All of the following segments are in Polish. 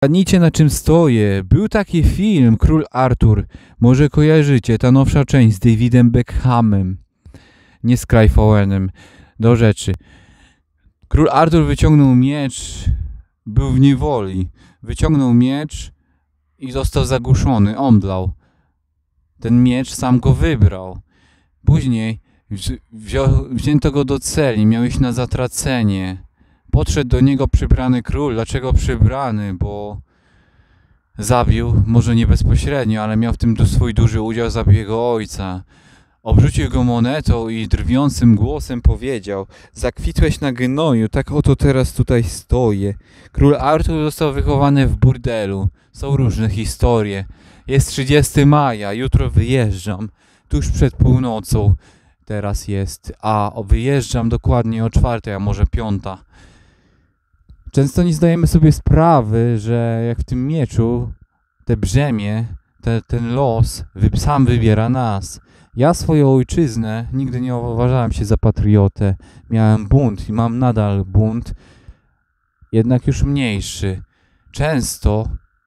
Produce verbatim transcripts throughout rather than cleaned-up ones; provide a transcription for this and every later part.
Zgadnijcie, na czym stoję. Był taki film, Król Artur. Może kojarzycie, ta nowsza część z Davidem Beckhamem. Nie z Clive Owenem. Do rzeczy. Król Artur wyciągnął miecz. Był w niewoli. Wyciągnął miecz i został zagłuszony. Omdlał. Ten miecz sam go wybrał. Później wziął, wzięto go do celi. Miał iść na zatracenie. Podszedł do niego przybrany król. Dlaczego przybrany? Bo zabił, może nie bezpośrednio, ale miał w tym swój duży udział, zabił jego ojca. Obrzucił go monetą i drwiącym głosem powiedział: zakwitłeś na gnoju, tak oto teraz tutaj stoję. Król Artur został wychowany w burdelu. Są różne historie. Jest trzydziestego maja, jutro wyjeżdżam. Tuż przed północą teraz jest, a wyjeżdżam dokładnie o czwartej, a może piąta. Często nie zdajemy sobie sprawy, że jak w tym mieczu, te brzemię, te, ten los wy, sam wybiera nas. Ja swoją ojczyznę nigdy nie uważałem się za patriotę. Miałem bunt i mam nadal bunt, jednak już mniejszy. Często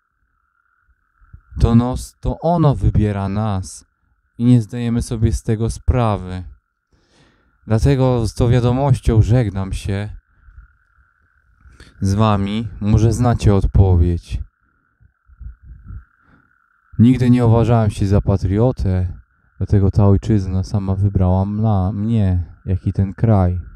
to, nos, to ono wybiera nas i nie zdajemy sobie z tego sprawy. Dlatego z tą wiadomością żegnam się z wami. Może znacie odpowiedź. Nigdy nie uważałem się za patriotę, dlatego ta ojczyzna sama wybrała na mnie, jak i ten kraj.